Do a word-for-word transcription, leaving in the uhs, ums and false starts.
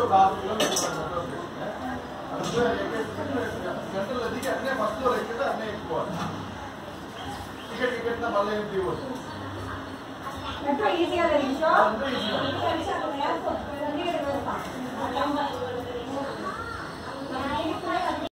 ticket ticket ना मल्ल am the वो metro ఈజీగా తెలుసా